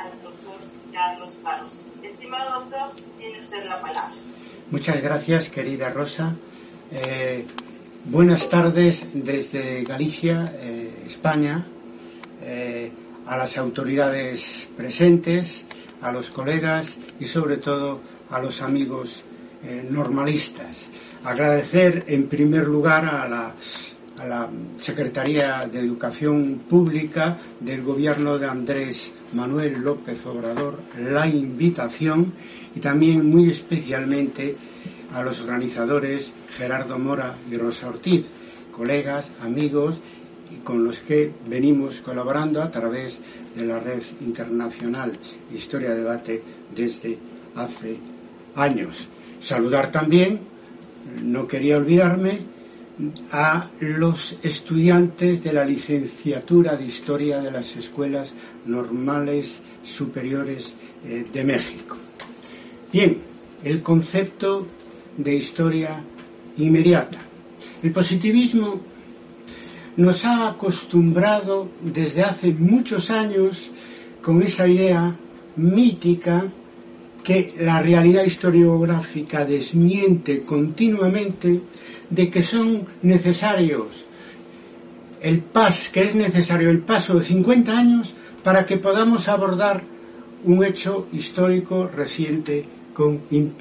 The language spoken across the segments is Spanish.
al doctor Carlos Paros. Estimado doctor, tiene usted la palabra. Muchas gracias, querida Rosa. Buenas tardes desde Galicia, España, a las autoridades presentes, a los colegas y sobre todo a los amigos normalistas. Agradecer en primer lugar a la Secretaría de Educación Pública del Gobierno de Andrés Manuel López Obrador la invitación y también muy especialmente a los organizadores Gerardo Mora y Rosa Ortiz, colegas, amigos con los que venimos colaborando a través de la Red Internacional Historia de Debate desde hace años. Saludar también, no quería olvidarme, a los estudiantes de la licenciatura de Historia de las Escuelas Normales Superiores de México. Bien, el concepto de historia inmediata. El positivismo nos ha acostumbrado desde hace muchos años con esa idea mítica que la realidad historiográfica desmiente continuamente de que son necesarios que es necesario el paso de 50 años para que podamos abordar un hecho histórico reciente con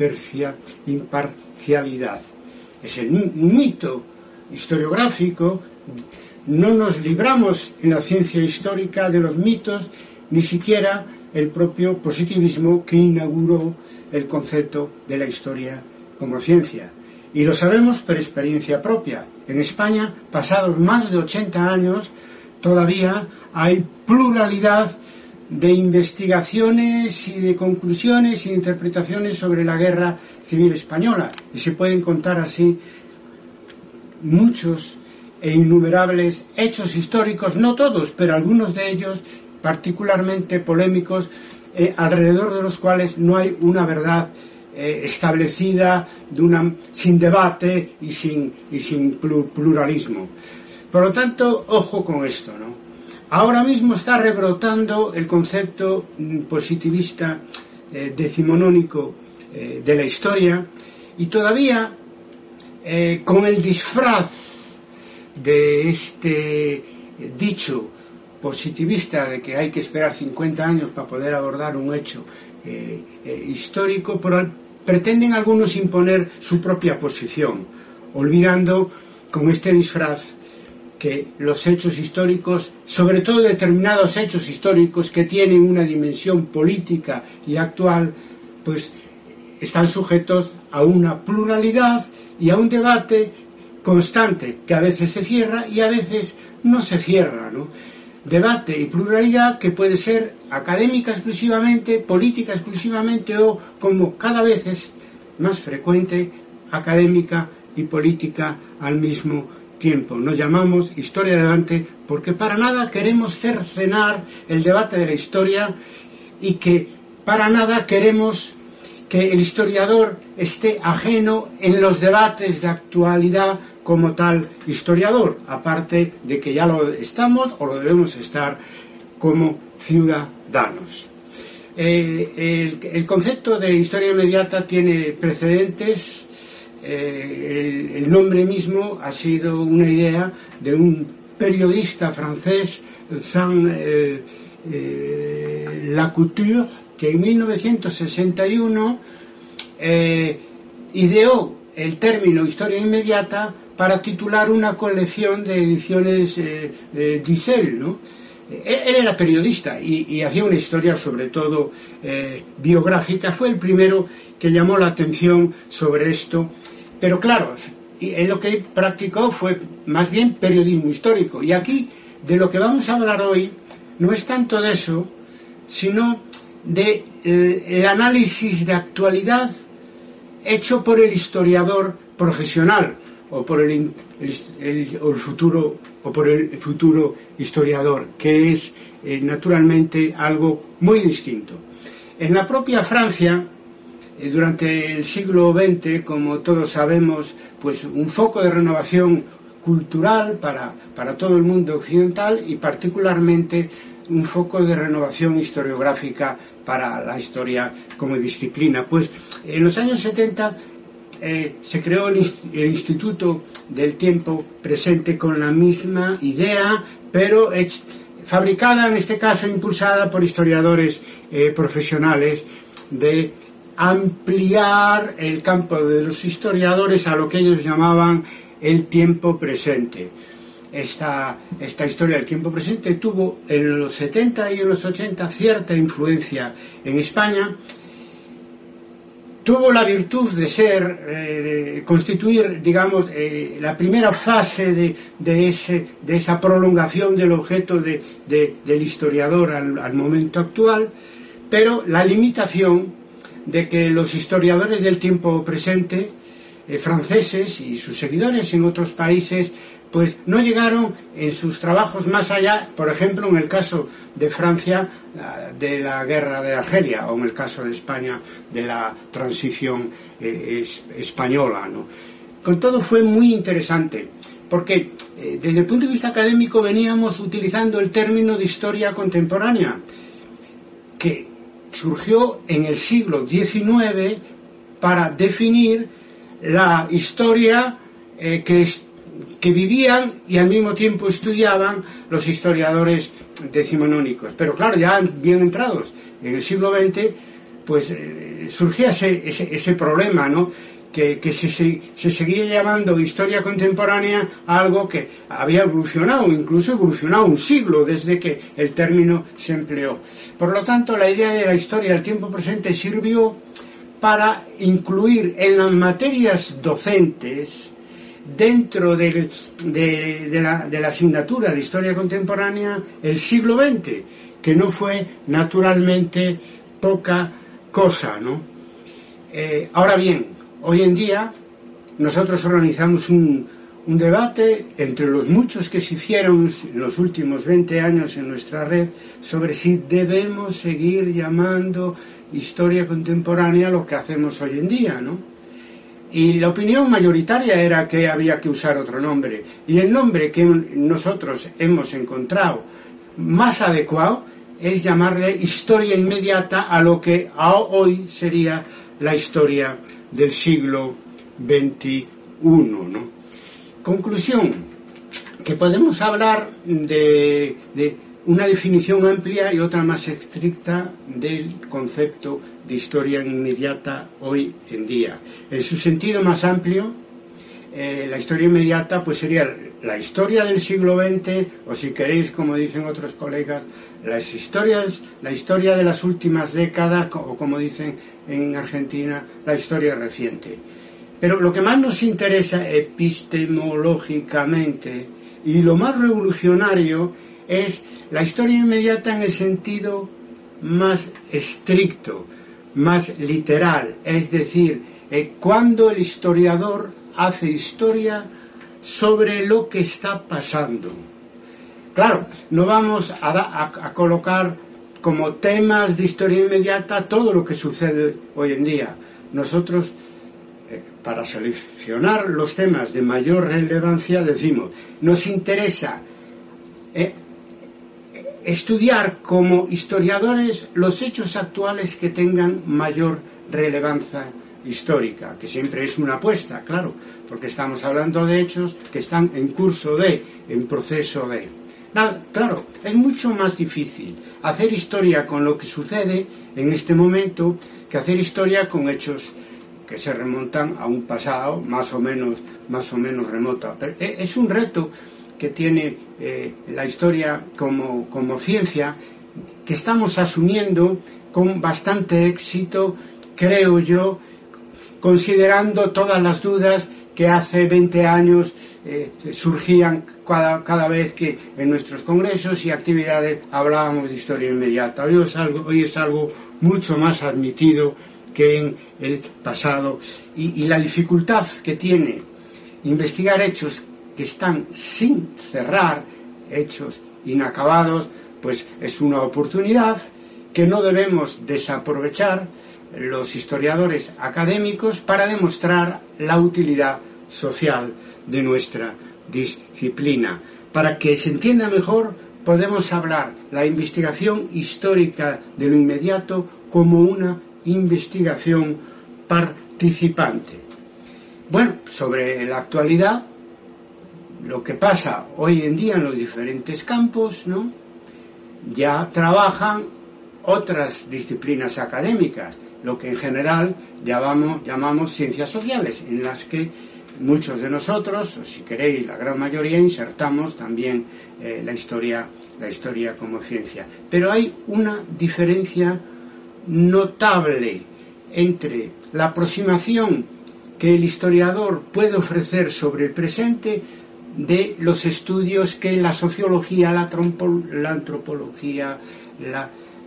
imparcialidad. Es el mito historiográfico. No nos libramos en la ciencia histórica de los mitos, ni siquiera el propio positivismo que inauguró el concepto de la historia como ciencia. Y lo sabemos por experiencia propia. En España, pasados más de 80 años, todavía hay pluralidad de investigaciones y de conclusiones e interpretaciones sobre la Guerra Civil Española. Y se pueden contar así muchos e innumerables hechos históricos, no todos, pero algunos de ellos particularmente polémicos, alrededor de los cuales no hay una verdad establecida, sin debate y sin pluralismo. Por lo tanto, ojo con esto, ¿no? Ahora mismo está rebrotando el concepto positivista decimonónico de la historia y todavía con el disfraz de este dicho positivista de que hay que esperar 50 años para poder abordar un hecho histórico, pretenden algunos imponer su propia posición, olvidando con este disfraz que los hechos históricos, sobre todo determinados hechos históricos que tienen una dimensión política y actual, pues están sujetos a una pluralidad y a un debate constante que a veces se cierra y a veces no se cierra, ¿no? Debate y pluralidad que puede ser académica exclusivamente, política exclusivamente o, como cada vez es más frecuente, académica y política al mismo tiempo. Nos llamamos historia de debate porque para nada queremos cercenar el debate de la historia y que para nada queremos que el historiador esté ajeno en los debates de actualidad como tal historiador, aparte de que ya lo estamos o lo debemos estar como ciudadanos. El concepto de historia inmediata tiene precedentes. El nombre mismo ha sido una idea de un periodista francés, Jean Lacouture, que en 1961 ideó el término historia inmediata para titular una colección de ediciones Dissel, ¿no? Él era periodista y hacía una historia sobre todo biográfica. Fue el primero que llamó la atención sobre esto, pero claro, él lo que practicó fue más bien periodismo histórico. Y aquí de lo que vamos a hablar hoy no es tanto de eso, sino de el análisis de actualidad hecho por el historiador profesional o por el futuro historiador, que es naturalmente algo muy distinto. En la propia Francia, durante el siglo XX, como todos sabemos, pues un foco de renovación cultural para todo el mundo occidental y particularmente un foco de renovación historiográfica para la historia como disciplina. Pues en los años 70 se creó el Instituto del Tiempo Presente con la misma idea, pero fabricada, en este caso impulsada por historiadores profesionales, de ampliar el campo de los historiadores a lo que ellos llamaban el tiempo presente. Esta historia del tiempo presente tuvo en los 70 y en los 80 cierta influencia en España. Tuvo la virtud de ser, constituir, digamos, la primera fase de esa prolongación del objeto del historiador al momento actual, pero la limitación de que los historiadores del tiempo presente, franceses y sus seguidores en otros países, pues no llegaron en sus trabajos más allá, por ejemplo, en el caso de Francia, de la guerra de Argelia, o en el caso de España, de la transición española, ¿no? Con todo fue muy interesante, porque desde el punto de vista académico veníamos utilizando el término de historia contemporánea, que surgió en el siglo XIX para definir la historia que vivían y al mismo tiempo estudiaban los historiadores decimonónicos. Pero claro, ya bien entrados en el siglo XX, pues surgía ese problema, ¿no? Que se seguía llamando historia contemporánea a algo que había evolucionado, incluso evolucionado un siglo desde que el término se empleó. Por lo tanto, la idea de la historia del tiempo presente sirvió para incluir en las materias docentes, dentro de la asignatura de historia contemporánea, el siglo XX, que no fue naturalmente poca cosa, ¿no? Ahora bien, hoy en día nosotros organizamos un debate entre los muchos que se hicieron en los últimos 20 años en nuestra red sobre si debemos seguir llamando historia contemporánea lo que hacemos hoy en día, ¿no? Y la opinión mayoritaria era que había que usar otro nombre. Y el nombre que nosotros hemos encontrado más adecuado es llamarle historia inmediata a lo que hoy sería la historia del siglo XXI, ¿no? Conclusión, que podemos hablar de una definición amplia y otra más estricta del concepto de historia inmediata hoy en día. En su sentido más amplio, la historia inmediata pues sería la historia del siglo XX, o si queréis, como dicen otros colegas, la historia de las últimas décadas, o como dicen en Argentina, la historia reciente. Pero lo que más nos interesa epistemológicamente y lo más revolucionario es la historia inmediata en el sentido más estricto, más literal, es decir, cuando el historiador hace historia sobre lo que está pasando. Claro, no vamos a colocar como temas de historia inmediata todo lo que sucede hoy en día. Nosotros, para seleccionar los temas de mayor relevancia, decimos, nos interesa estudiar como historiadores los hechos actuales que tengan mayor relevancia histórica, que siempre es una apuesta, claro, porque estamos hablando de hechos que están en curso en proceso de. Claro, es mucho más difícil hacer historia con lo que sucede en este momento que hacer historia con hechos que se remontan a un pasado más o menos remoto. Pero es un reto que tiene la historia como ciencia, que estamos asumiendo con bastante éxito, creo yo, considerando todas las dudas que hace 20 años surgían cada vez que en nuestros congresos y actividades hablábamos de historia inmediata. Hoy es algo mucho más admitido que en el pasado, y la dificultad que tiene investigar hechos que están sin cerrar, hechos inacabados, pues es una oportunidad que no debemos desaprovechar los historiadores académicos para demostrar la utilidad social de nuestra disciplina, para que se entienda mejor podemos hablar la investigación histórica de lo inmediato como una investigación participante. Bueno, sobre la actualidad, lo que pasa hoy en día en los diferentes campos, ¿no? Ya trabajan otras disciplinas académicas, lo que en general llamamos ciencias sociales, en las que muchos de nosotros, o si queréis la gran mayoría, insertamos también la historia como ciencia. Pero hay una diferencia notable entre la aproximación que el historiador puede ofrecer sobre el presente de los estudios que la sociología, la antropología, la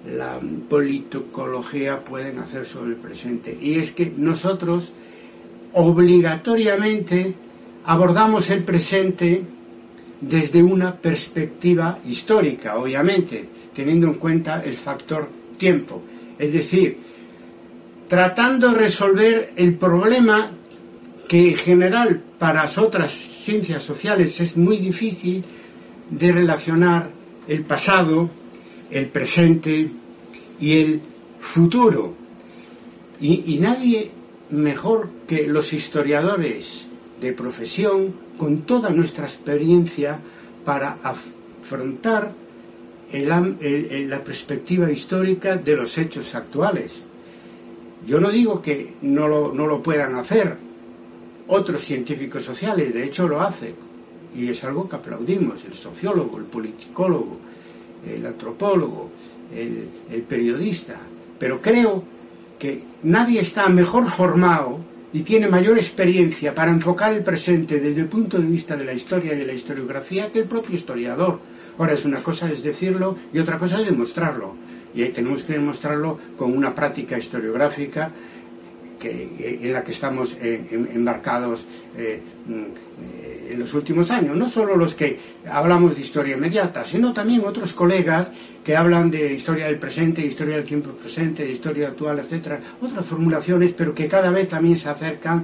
politicología pueden hacer sobre el presente. Y es que nosotros obligatoriamente abordamos el presente desde una perspectiva histórica, obviamente, teniendo en cuenta el factor tiempo. Es decir, tratando de resolver el problema que en general para las otras ciencias sociales es muy difícil de relacionar el pasado, el presente y el futuro. Y nadie mejor que los historiadores de profesión, con toda nuestra experiencia, para afrontar la perspectiva histórica de los hechos actuales. Yo no digo que no lo puedan hacer otros científicos sociales, de hecho lo hacen, y es algo que aplaudimos, el sociólogo, el politicólogo, el antropólogo, el periodista, pero creo que nadie está mejor formado y tiene mayor experiencia para enfocar el presente desde el punto de vista de la historia y de la historiografía que el propio historiador. Ahora, una cosa es decirlo y otra cosa es demostrarlo, y tenemos que demostrarlo con una práctica historiográfica en la que estamos embarcados en los últimos años. No solo los que hablamos de historia inmediata, sino también otros colegas que hablan de historia del presente, de historia del tiempo presente, de historia actual, etcétera, otras formulaciones, pero que cada vez también se acercan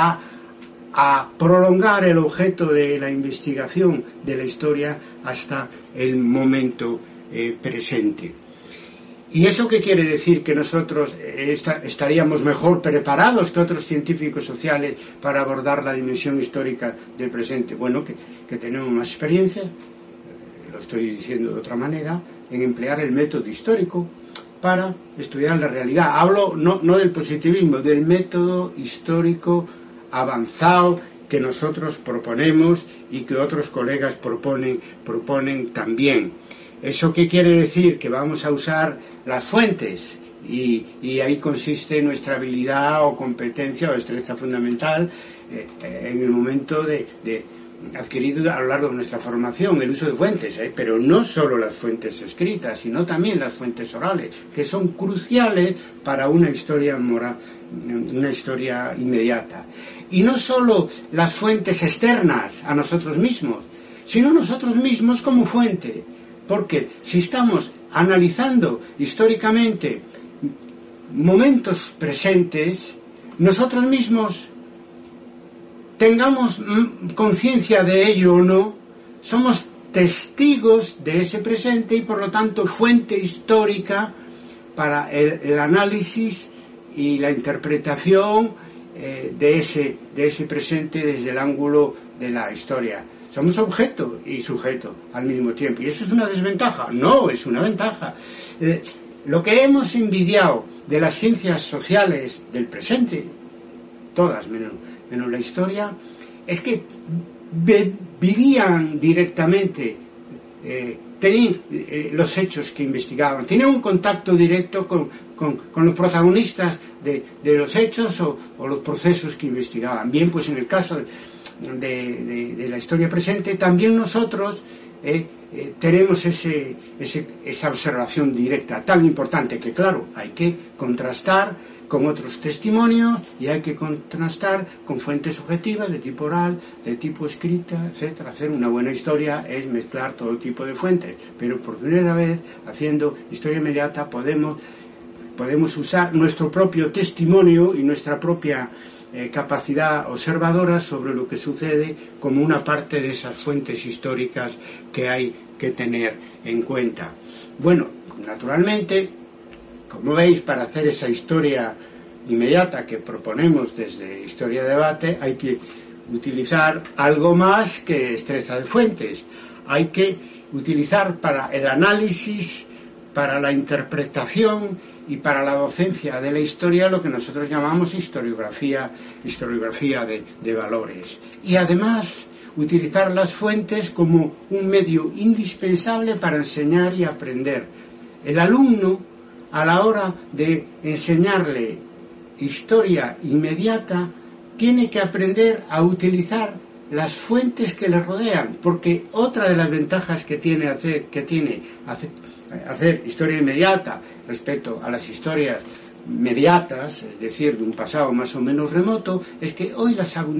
a prolongar el objeto de la investigación de la historia hasta el momento presente. ¿Y eso qué quiere decir? ¿Que nosotros estaríamos mejor preparados que otros científicos sociales para abordar la dimensión histórica del presente? Bueno, que tenemos más experiencia, lo estoy diciendo de otra manera, en emplear el método histórico para estudiar la realidad. Hablo no del positivismo, del método histórico avanzado que nosotros proponemos y que otros colegas proponen también. ¿Eso qué quiere decir? Que vamos a usar las fuentes y ahí consiste nuestra habilidad o competencia o destreza fundamental en el momento de adquirido a lo largo de nuestra formación, el uso de fuentes, pero no solo las fuentes escritas, sino también las fuentes orales, que son cruciales para una historia moral, una historia inmediata. Y no solo las fuentes externas a nosotros mismos, sino nosotros mismos como fuente. Porque si estamos analizando históricamente momentos presentes, nosotros mismos, tengamos conciencia de ello o no, somos testigos de ese presente y por lo tanto fuente histórica para el análisis y la interpretación de ese presente desde el ángulo de la historia. Somos objeto y sujeto al mismo tiempo. ¿Y eso es una desventaja? No, es una ventaja. Lo que hemos envidiado de las ciencias sociales del presente, todas menos la historia, es que vivían directamente, tenían los hechos que investigaban, tenían un contacto directo con los protagonistas de los hechos o los procesos que investigaban. Bien, pues en el caso de la historia presente, también nosotros tenemos esa observación directa tan importante que, claro, hay que contrastar con otros testimonios y hay que contrastar con fuentes objetivas de tipo oral, de tipo escrita, etcétera. Hacer una buena historia es mezclar todo tipo de fuentes, pero por primera vez, haciendo historia inmediata, podemos usar nuestro propio testimonio y nuestra propia capacidad observadora sobre lo que sucede como una parte de esas fuentes históricas que hay que tener en cuenta. Bueno, naturalmente, como veis, para hacer esa historia inmediata que proponemos desde Historia Debate, hay que utilizar algo más que destreza de fuentes. Hay que utilizar para el análisis, para la interpretación y para la docencia de la historia lo que nosotros llamamos historiografía de valores. Y además utilizar las fuentes como un medio indispensable para enseñar y aprender. El alumno, a la hora de enseñarle historia inmediata, tiene que aprender a utilizar las fuentes que le rodean, porque otra de las ventajas que tiene hacer historia inmediata respecto a las historias mediatas, es decir, de un pasado más o menos remoto, es que hoy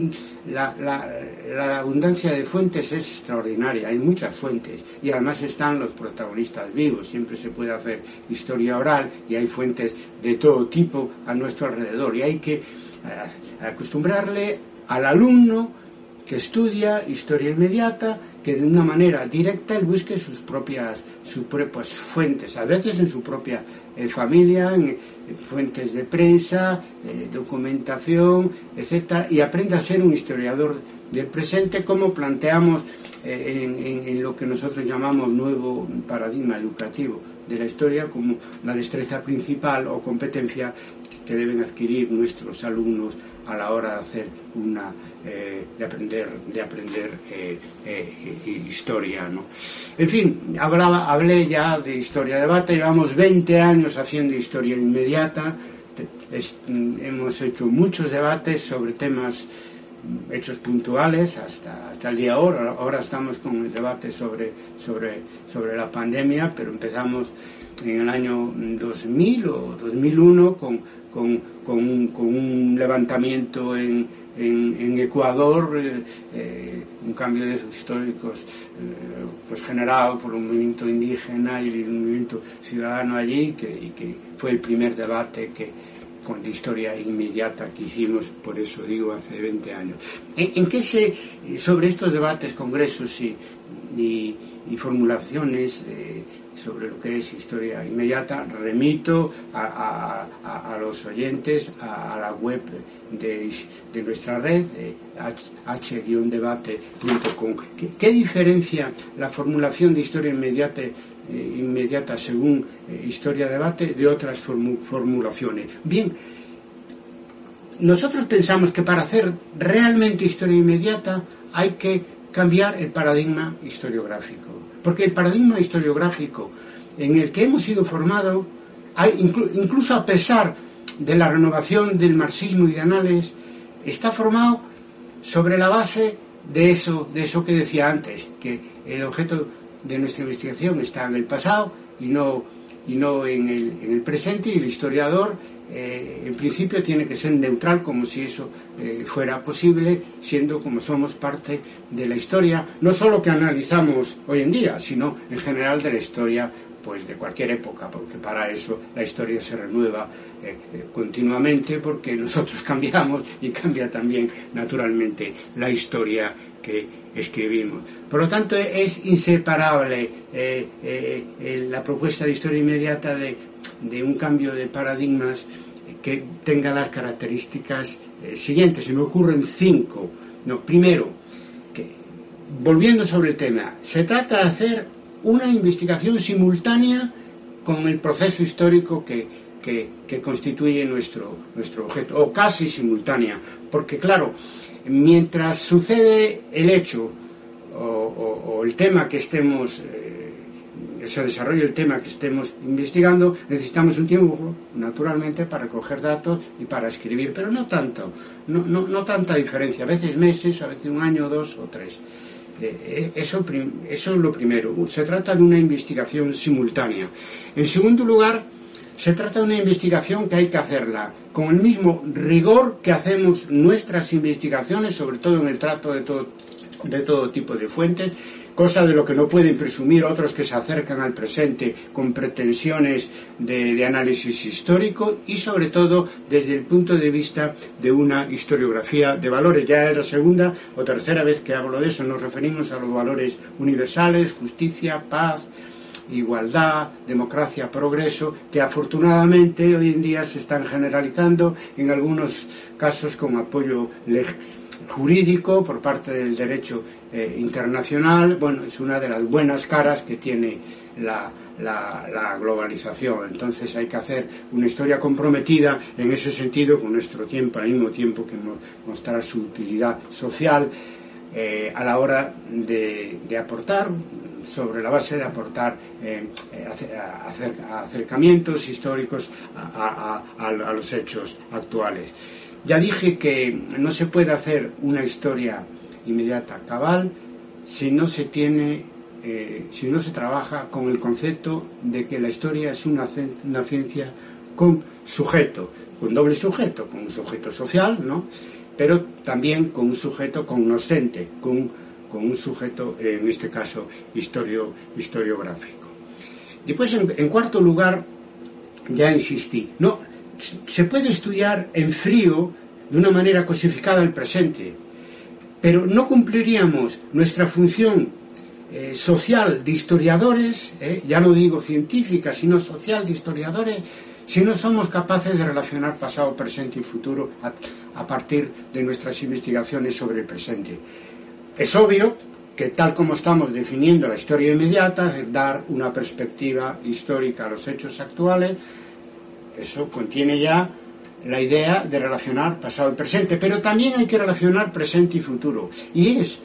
la abundancia de fuentes es extraordinaria. Hay muchas fuentes y además están los protagonistas vivos. Siempre se puede hacer historia oral y hay fuentes de todo tipo a nuestro alrededor, y hay que acostumbrarle al alumno que estudia historia inmediata que de una manera directa él busque sus propias fuentes, a veces en su propia familia, en fuentes de prensa, documentación, etcétera, y aprenda a ser un historiador del presente, como planteamos en lo que nosotros llamamos nuevo paradigma educativo de la historia, como la destreza principal o competencia que deben adquirir nuestros alumnos a la hora de hacer de aprender historia, ¿no? En fin, hablé ya de Historia Debate. Llevamos 20 años haciendo historia inmediata. Hemos hecho muchos debates sobre temas, hechos puntuales hasta el día ahora. Ahora estamos con el debate sobre la pandemia, pero empezamos en el año 2000 o 2001 con un levantamiento en Ecuador, un cambio de históricos pues generado por un movimiento indígena y un movimiento ciudadano allí, que fue el primer debate de historia inmediata que hicimos, por eso digo, hace 20 años. ¿En qué sobre estos debates, congresos y formulaciones sobre lo que es historia inmediata, remito a los oyentes a la web de nuestra red, h-debate.com. ¿Qué diferencia la formulación de historia inmediata según Historia Debate de otras formulaciones? Bien, nosotros pensamos que para hacer realmente historia inmediata hay que cambiar el paradigma historiográfico, porque el paradigma historiográfico en el que hemos sido formados, incluso a pesar de la renovación del marxismo y de Annales, está formado sobre la base de eso que decía antes, que el objeto de nuestra investigación está en el pasado y no en el presente, y el historiador en principio tiene que ser neutral, como si eso fuera posible, siendo como somos parte de la historia, no solo que analizamos hoy en día, sino en general de la historia pues de cualquier época, porque para eso la historia se renueva continuamente, porque nosotros cambiamos y cambia también naturalmente la historia que escribimos. Por lo tanto, es inseparable la propuesta de historia inmediata de un cambio de paradigmas que tenga las características siguientes. Se me ocurren 5. Primero, volviendo sobre el tema, se trata de hacer una investigación simultánea con el proceso histórico que constituye nuestro objeto, o casi simultánea, porque claro, mientras sucede el hecho o el tema que estemos se desarrolla el tema que estemos investigando, necesitamos un tiempo, naturalmente, para recoger datos y para escribir, pero no tanta diferencia, a veces meses, a veces un año, 2 o 3. Eso es lo primero. Se trata de una investigación simultánea. En segundo lugar, se trata de una investigación que hay que hacerla con el mismo rigor que hacemos nuestras investigaciones, sobre todo en el trato de todo tipo de fuentes, cosa de lo que no pueden presumir otros que se acercan al presente con pretensiones de análisis histórico y sobre todo desde el punto de vista de una historiografía de valores. Ya es la segunda o tercera vez que hablo de eso. Nos referimos a los valores universales, justicia, paz, igualdad, democracia, progreso, que afortunadamente hoy en día se están generalizando en algunos casos con apoyo jurídico por parte del derecho internacional. Bueno, es una de las buenas caras que tiene la globalización. Entonces hay que hacer una historia comprometida en ese sentido con nuestro tiempo, al mismo tiempo que mostrar su utilidad social a la hora de aportar, sobre la base de aportar acercamientos históricos a los hechos actuales. Ya dije que no se puede hacer una historia inmediata cabal si no se trabaja con el concepto de que la historia es una ciencia con sujeto, con doble sujeto, con un sujeto social, ¿no?, pero también con un sujeto cognoscente, con un sujeto, en este caso, historiográfico. Después, en cuarto lugar, ya insistí, no, se puede estudiar en frío, de una manera cosificada, el presente, pero no cumpliríamos nuestra función social de historiadores, ya no digo científica, sino social de historiadores, si no somos capaces de relacionar pasado, presente y futuro a partir de nuestras investigaciones sobre el presente. Es obvio que tal como estamos definiendo la historia inmediata, es dar una perspectiva histórica a los hechos actuales, eso contiene ya la idea de relacionar pasado y presente, pero también hay que relacionar presente y futuro. Y es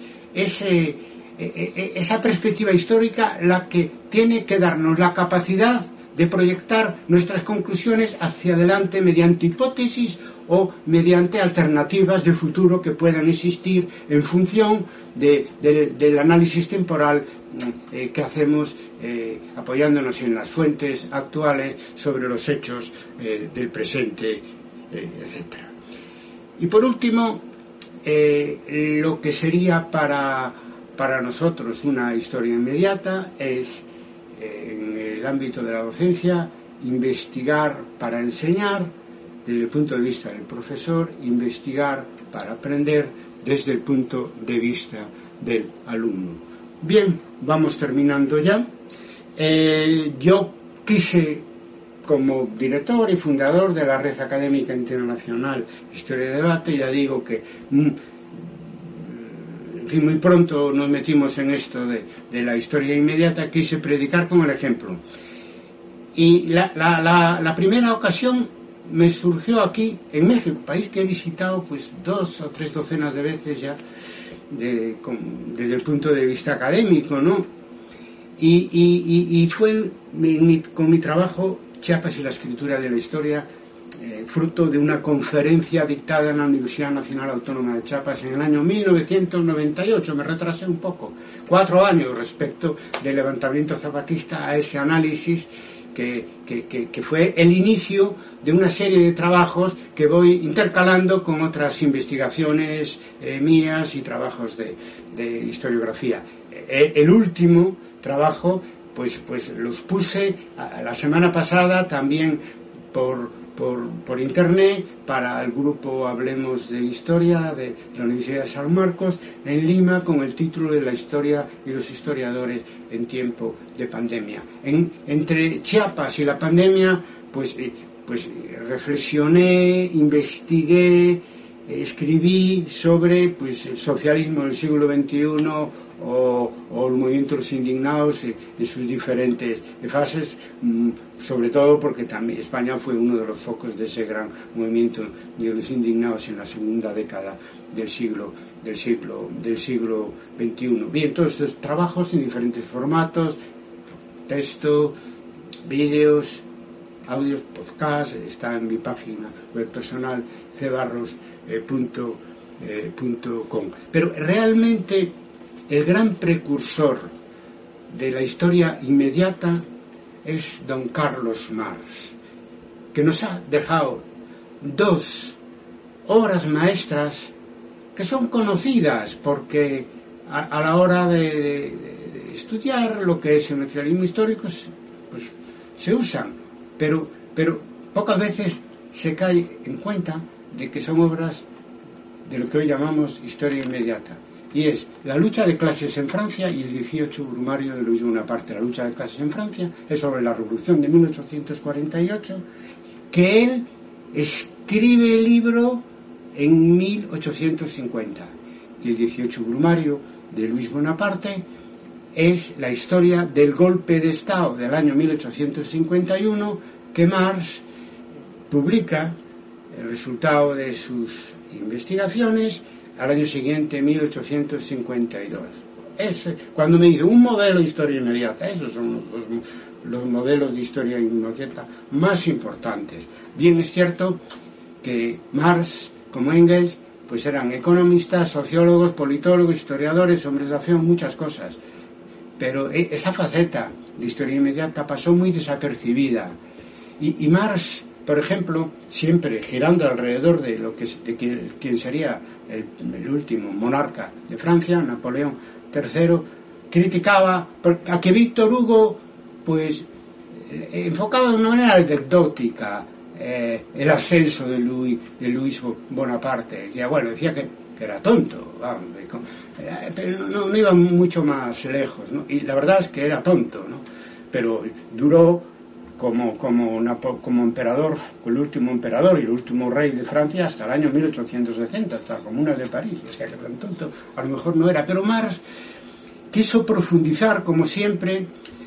esa perspectiva histórica la que tiene que darnos la capacidad de proyectar nuestras conclusiones hacia adelante mediante hipótesis o mediante alternativas de futuro que puedan existir en función del análisis temporal que hacemos apoyándonos en las fuentes actuales sobre los hechos del presente, etc. Y por último, lo que sería para nosotros una historia inmediata es, en el ámbito de la docencia, investigar para enseñar desde el punto de vista del profesor, investigar para aprender desde el punto de vista del alumno. Bien, vamos terminando ya. Yo quise, como director y fundador de la Red Académica Internacional Historia y Debate, ya digo que en fin, muy pronto nos metimos en esto de la historia inmediata, quise predicar con el ejemplo. Y la primera ocasión me surgió aquí, en México, país que he visitado pues 2 o 3 docenas de veces ya, desde el punto de vista académico, ¿no? Y fue con mi trabajo Chiapas y la escritura de la historia, fruto de una conferencia dictada en la Universidad Nacional Autónoma de Chiapas en el año 1998, me retrasé un poco, 4 años respecto del levantamiento zapatista a ese análisis que fue el inicio de una serie de trabajos que voy intercalando con otras investigaciones mías y trabajos de historiografía. El último trabajo pues los puse la semana pasada también por internet para el grupo Hablemos de Historia de la Universidad de San Marcos en Lima, con el título de La historia y los historiadores en tiempo de pandemia. Entre Chiapas y la pandemia pues reflexioné, investigué, escribí sobre pues el socialismo del siglo XXI o el movimiento de los indignados en sus diferentes fases, sobre todo porque también España fue uno de los focos de ese gran movimiento de los indignados en la segunda década del siglo XXI. Bien, todos estos trabajos en diferentes formatos, texto, vídeos, audios, podcast, está en mi página web personal cebarros.com. Pero realmente el gran precursor de la historia inmediata es don Carlos Marx, que nos ha dejado 2 obras maestras que son conocidas porque a la hora de estudiar lo que es el materialismo histórico, pues se usan, pero pocas veces se cae en cuenta de que son obras de lo que hoy llamamos historia inmediata, y es la lucha de clases en Francia y el 18 Brumario de Luis Bonaparte. La lucha de clases en Francia es sobre la Revolución de 1848, que él escribe el libro en 1850, y el 18 Brumario de Luis Bonaparte es la historia del golpe de Estado del año 1851, que Marx publica el resultado de sus investigaciones al año siguiente, 1852. Cuando me dice un modelo de historia inmediata, esos son los modelos de historia inmediata más importantes. Bien, es cierto que Marx, como Engels, pues eran economistas, sociólogos, politólogos, historiadores, hombres de acción, muchas cosas. Pero esa faceta de historia inmediata pasó muy desapercibida. Y Marx, por ejemplo, siempre girando alrededor de quien sería el último monarca de Francia, Napoleón III, criticaba a que Víctor Hugo, pues, enfocaba de una manera anecdótica el ascenso de Luis Bonaparte. Decía que era tonto, vamos, pero no iba mucho más lejos, ¿no? Y la verdad es que era tonto, ¿no? Pero duró como emperador, el último emperador y el último rey de Francia hasta el año 1860, hasta la Comuna de París. O sea que tan tonto a lo mejor no era, pero Marx quiso profundizar, como siempre,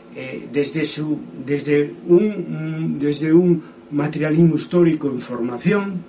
desde un materialismo histórico en formación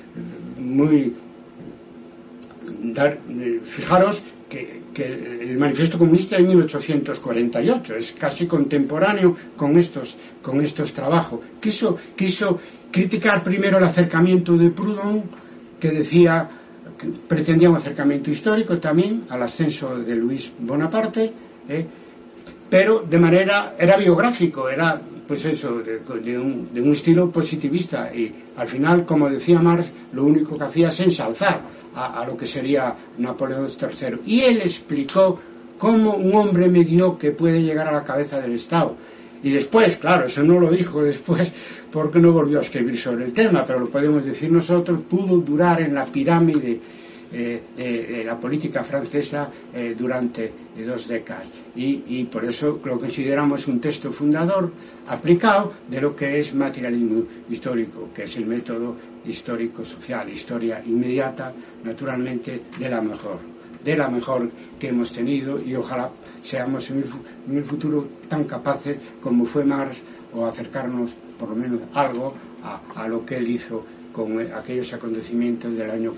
fijaros que el Manifiesto Comunista de 1848 es casi contemporáneo con estos trabajos. Quiso criticar primero el acercamiento de Proudhon, que decía que pretendía un acercamiento histórico también al ascenso de Luis Bonaparte, pero de manera, era biográfico, era pues eso, de un estilo positivista, y al final, como decía Marx, lo único que hacía es ensalzar a lo que sería Napoleón III. Y él explicó cómo un hombre mediocre puede llegar a la cabeza del Estado. Y después, claro, eso no lo dijo después porque no volvió a escribir sobre el tema, pero lo podemos decir nosotros, pudo durar en la pirámide de la política francesa durante 2 décadas, y por eso lo consideramos un texto fundador aplicado de lo que es materialismo histórico, que es el método histórico-social, historia inmediata, naturalmente de la mejor que hemos tenido, y ojalá seamos en el futuro tan capaces como fue Marx, o acercarnos por lo menos algo a lo que él hizo con aquellos acontecimientos del año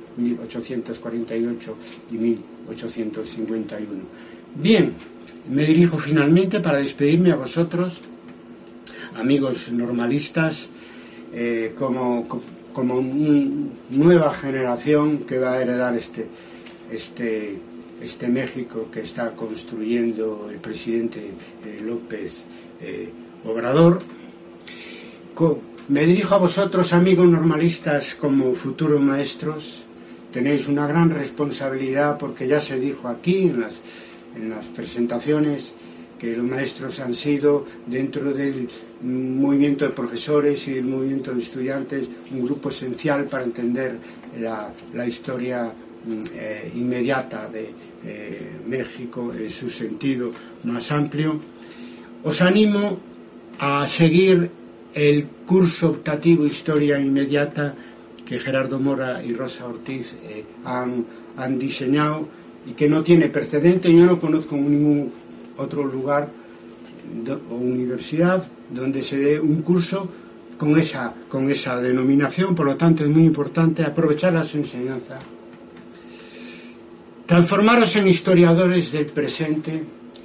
1848 y 1851. Bien, me dirijo finalmente para despedirme a vosotros, amigos normalistas, como nueva generación que va a heredar este México que está construyendo el presidente López Obrador. Me dirijo a vosotros, amigos normalistas, como futuros maestros. Tenéis una gran responsabilidad, porque ya se dijo aquí en las presentaciones que los maestros han sido, dentro del movimiento de profesores y del movimiento de estudiantes, un grupo esencial para entender la historia inmediata de México en su sentido más amplio. Os animo a seguir el curso optativo Historia Inmediata que Gerardo Mora y Rosa Ortiz han diseñado, y que no tiene precedente. Yo no conozco ningún otro lugar o universidad donde se dé un curso con esa denominación. Por lo tanto, es muy importante aprovechar las enseñanzas, transformaros en historiadores del presente,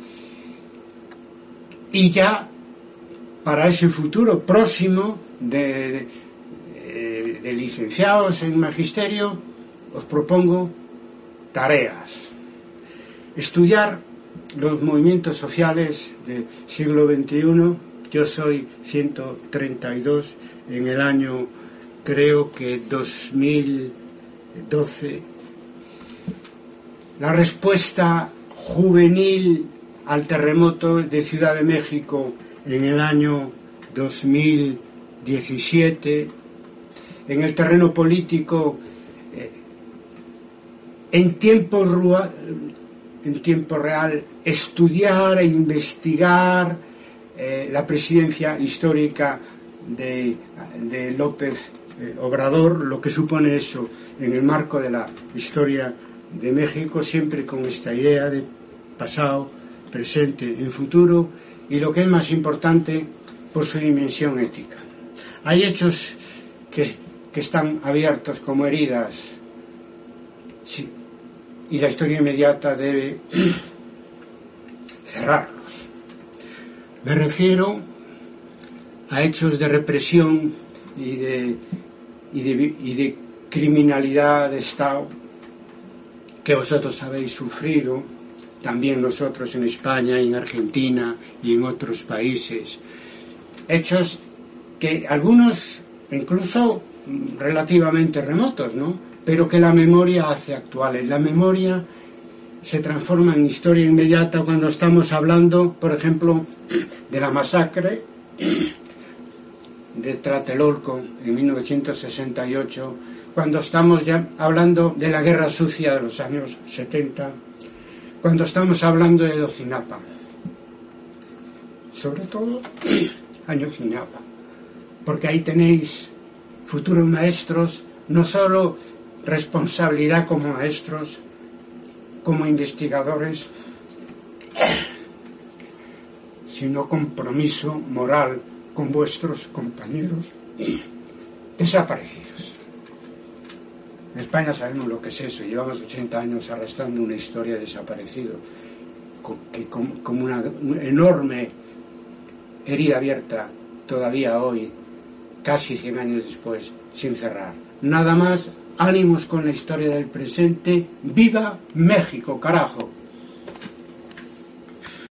y ya para ese futuro próximo de licenciados en magisterio, os propongo tareas. Estudiar los movimientos sociales del siglo XXI. Yo soy 132 en el año, creo que 2012. La respuesta juvenil al terremoto de Ciudad de México en el año 2017, en el terreno político, en tiempo real, estudiar e investigar la presidencia histórica de López Obrador, lo que supone eso en el marco de la historia de México, siempre con esta idea de pasado, presente y futuro, y lo que es más importante, por su dimensión ética. Hay hechos que están abiertos como heridas, sí, y la historia inmediata debe cerrarlos. Me refiero a hechos de represión y de criminalidad de Estado que vosotros habéis sufrido, también nosotros en España, en Argentina y en otros países. Hechos que algunos incluso relativamente remotos, ¿no?, pero que la memoria hace actuales. La memoria se transforma en historia inmediata cuando estamos hablando, por ejemplo, de la masacre de Tlatelolco en 1968, cuando estamos ya hablando de la guerra sucia de los años 70, cuando estamos hablando de Ayotzinapa, sobre todo Ayotzinapa, porque ahí tenéis futuros maestros, no solo responsabilidad como maestros, como investigadores, sino compromiso moral con vuestros compañeros desaparecidos. En España sabemos lo que es eso, llevamos 80 años arrastrando una historia de desaparecidos, como una enorme herida abierta todavía hoy, casi 100 años después, sin cerrar. Nada más, ánimos con la historia del presente. ¡Viva México, carajo!